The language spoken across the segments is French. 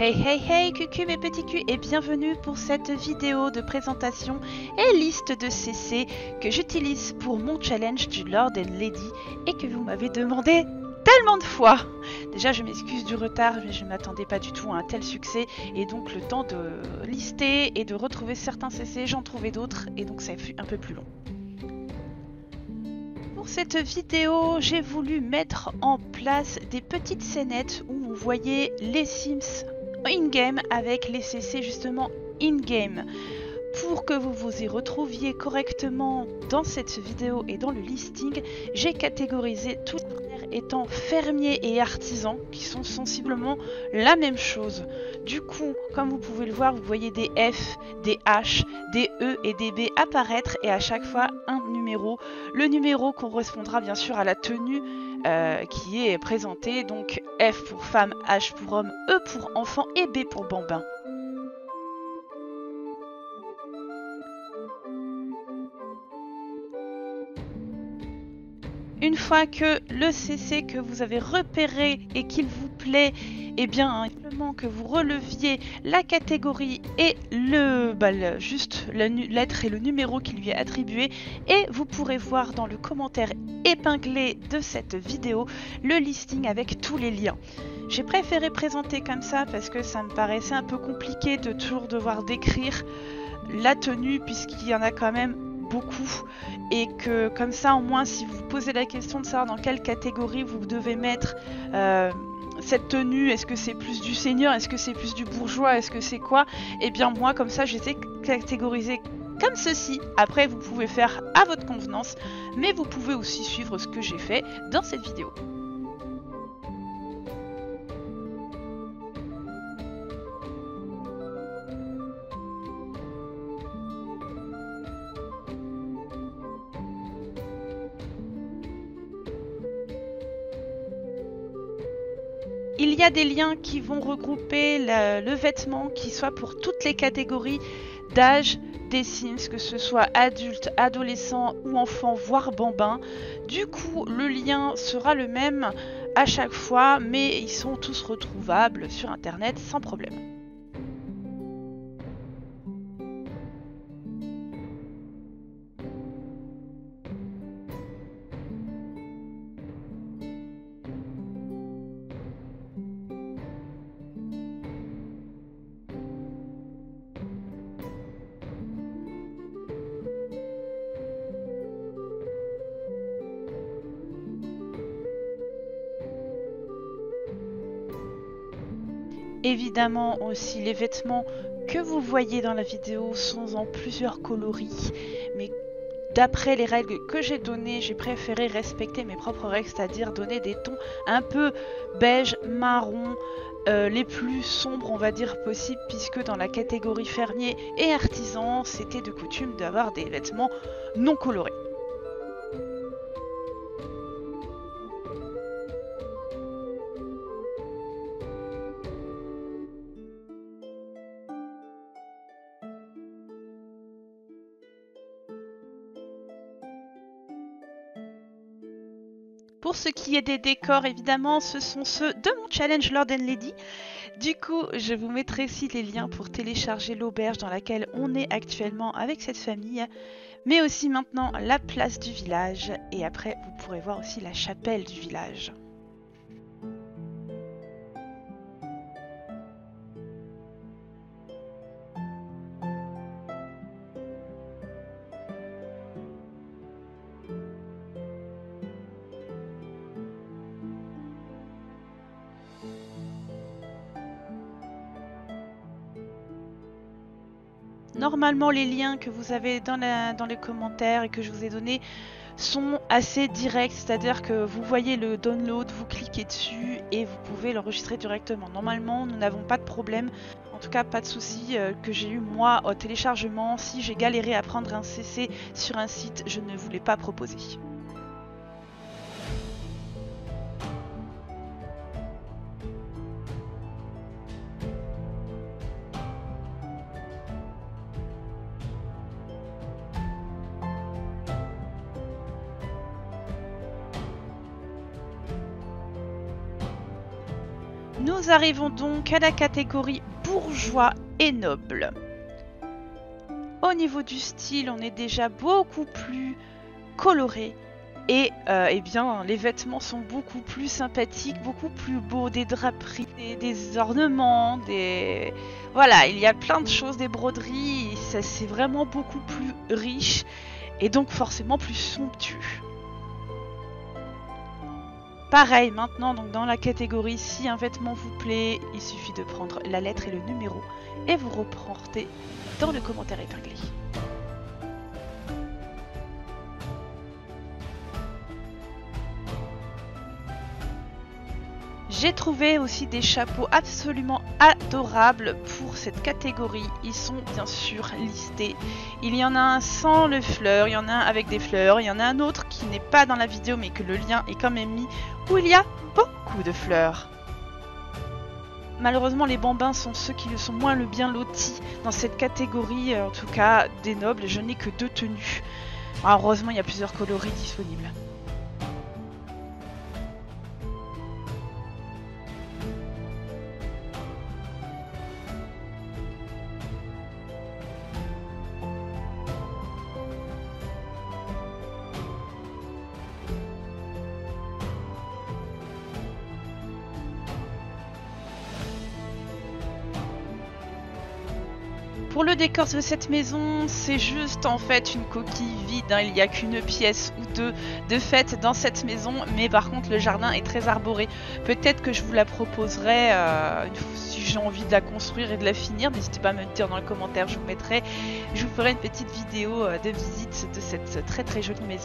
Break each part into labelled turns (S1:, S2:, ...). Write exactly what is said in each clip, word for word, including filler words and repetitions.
S1: Hey hey hey cucu mes petits culs et bienvenue pour cette vidéo de présentation et liste de C C que j'utilise pour mon challenge du Lord and Lady et que vous m'avez demandé tellement de fois. Déjà je m'excuse du retard mais je ne m'attendais pas du tout à un tel succès et donc le temps de lister et de retrouver certains C C j'en trouvais d'autres et donc ça fut un peu plus long. Pour cette vidéo, j'ai voulu mettre en place des petites scénettes où vous voyez les Sims in-game avec les C C justement in-game. Pour que vous vous y retrouviez correctement dans cette vidéo et dans le listing, j'ai catégorisé tous les critères étant fermiers et artisans qui sont sensiblement la même chose. Du coup, comme vous pouvez le voir, vous voyez des F, des H, des E et des B apparaître et à chaque fois un numéro. Le numéro correspondra bien sûr à la tenue euh, qui est présentée, donc F pour femme, H pour homme, E pour enfant et B pour bambin. Une fois que le C C que vous avez repéré et qu'il vous plaît, et eh bien simplement que vous releviez la catégorie et le, bah, le juste la lettre et le numéro qui lui est attribué, et vous pourrez voir dans le commentaire épinglé de cette vidéo le listing avec tous les liens. J'ai préféré présenter comme ça parce que ça me paraissait un peu compliqué de toujours devoir décrire la tenue puisqu'il y en a quand même beaucoup et que comme ça au moins si vous vous posez la question de savoir dans quelle catégorie vous devez mettre euh, cette tenue, est-ce que c'est plus du seigneur, est-ce que c'est plus du bourgeois, est-ce que c'est quoi, et eh bien moi comme ça je les ai catégorisés comme ceci. Après vous pouvez faire à votre convenance mais vous pouvez aussi suivre ce que j'ai fait dans cette vidéo. Il y a des liens qui vont regrouper le, le vêtement qui soit pour toutes les catégories d'âge des Sims, que ce soit adulte, adolescent ou enfant, voire bambin. Du coup, le lien sera le même à chaque fois, mais ils sont tous retrouvables sur internet sans problème. Évidemment aussi les vêtements que vous voyez dans la vidéo sont en plusieurs coloris, mais d'après les règles que j'ai données, j'ai préféré respecter mes propres règles, c'est-à-dire donner des tons un peu beige, marron, euh, les plus sombres on va dire possible, puisque dans la catégorie fermier et artisan, c'était de coutume d'avoir des vêtements non colorés. Pour ce qui est des décors, évidemment, ce sont ceux de mon challenge Lord and Lady. Du coup, je vous mettrai ici les liens pour télécharger l'auberge dans laquelle on est actuellement avec cette famille, mais aussi maintenant la place du village, et après vous pourrez voir aussi la chapelle du village. Normalement, les liens que vous avez dans, la, dans les commentaires et que je vous ai donnés sont assez directs, c'est-à-dire que vous voyez le download, vous cliquez dessus et vous pouvez l'enregistrer directement. Normalement, nous n'avons pas de problème, en tout cas pas de souci euh, que j'ai eu moi au téléchargement. Si j'ai galéré à prendre un C C sur un site, je ne vous l'ai pas proposé. Nous arrivons donc à la catégorie bourgeois et noble. Au niveau du style, on est déjà beaucoup plus coloré. Et euh, eh bien, les vêtements sont beaucoup plus sympathiques, beaucoup plus beaux, des draperies, des, des ornements, des... Voilà, il y a plein de choses, des broderies, ça c'est vraiment beaucoup plus riche et donc forcément plus somptueux. Pareil, maintenant, donc dans la catégorie, si un vêtement vous plaît, il suffit de prendre la lettre et le numéro et vous reportez dans le commentaire épinglé. J'ai trouvé aussi des chapeaux absolument adorables pour cette catégorie. Ils sont bien sûr listés. Il y en a un sans le fleur, il y en a un avec des fleurs, il y en a un autre qui n'est pas dans la vidéo mais que le lien est quand même mis, où il y a beaucoup de fleurs. Malheureusement, les bambins sont ceux qui le sont moins le bien lotis dans cette catégorie, en tout cas des nobles. Je n'ai que deux tenues. Alors, heureusement, il y a plusieurs coloris disponibles. Pour le décor de cette maison, c'est juste en fait une coquille vide, hein. Il n'y a qu'une pièce ou deux de fait dans cette maison, mais par contre le jardin est très arboré. Peut-être que je vous la proposerai euh, si j'ai envie de la construire et de la finir. N'hésitez pas à me le dire dans les commentaires, je vous mettrai, je vous ferai une petite vidéo de visite de cette très très jolie maison.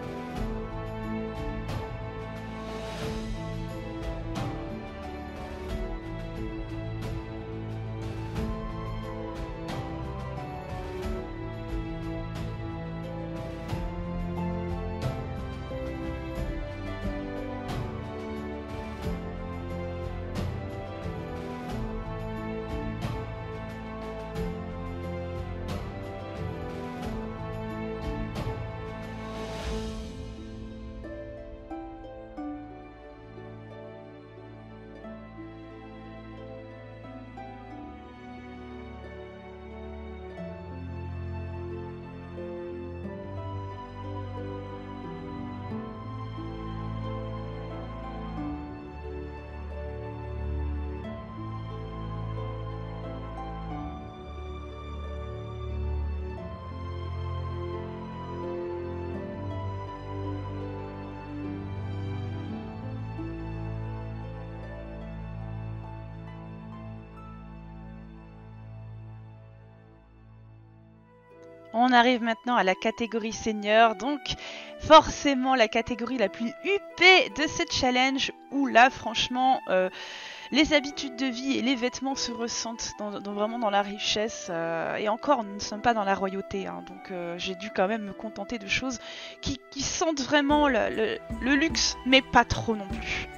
S1: On arrive maintenant à la catégorie senior, donc forcément la catégorie la plus huppée de ce challenge, où là franchement euh, les habitudes de vie et les vêtements se ressentent dans, dans, vraiment dans la richesse, euh, et encore nous ne sommes pas dans la royauté, hein, donc euh, j'ai dû quand même me contenter de choses qui, qui sentent vraiment le, le, le luxe, mais pas trop non plus.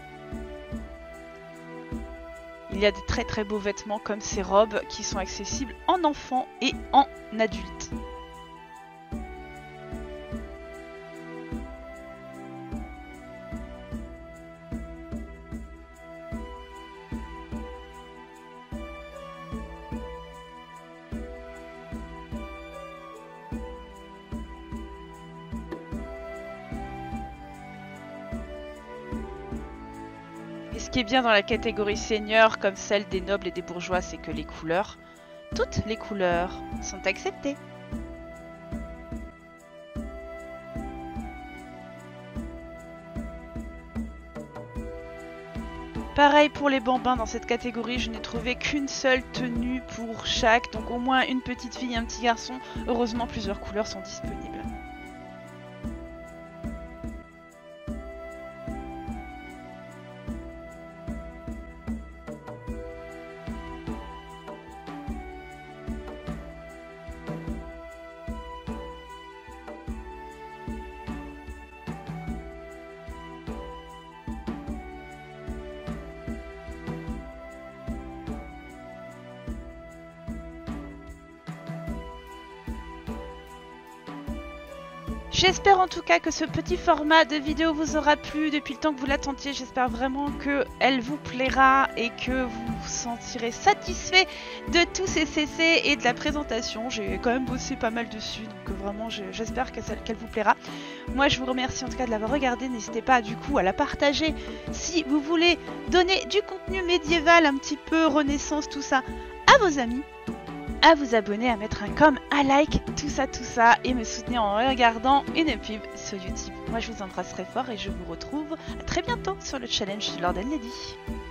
S1: Il y a des très très beaux vêtements comme ces robes qui sont accessibles en enfant et en adulte. Ce qui est bien dans la catégorie senior, comme celle des nobles et des bourgeois, c'est que les couleurs, toutes les couleurs, sont acceptées. Pareil pour les bambins, dans cette catégorie, je n'ai trouvé qu'une seule tenue pour chaque, donc au moins une petite fille et un petit garçon. Heureusement, plusieurs couleurs sont disponibles. J'espère en tout cas que ce petit format de vidéo vous aura plu depuis le temps que vous l'attendiez. J'espère vraiment qu'elle vous plaira et que vous vous sentirez satisfait de tous ces C C et de la présentation. J'ai quand même bossé pas mal dessus, donc vraiment j'espère qu'elle vous plaira. Moi je vous remercie en tout cas de l'avoir regardé. N'hésitez pas du coup à la partager si vous voulez donner du contenu médiéval, un petit peu renaissance, tout ça, à vos amis. À vous abonner, à mettre un com, un like, tout ça, tout ça, et me soutenir en regardant une pub sur YouTube. Moi, je vous embrasse très fort et je vous retrouve très bientôt sur le challenge Lord and Lady.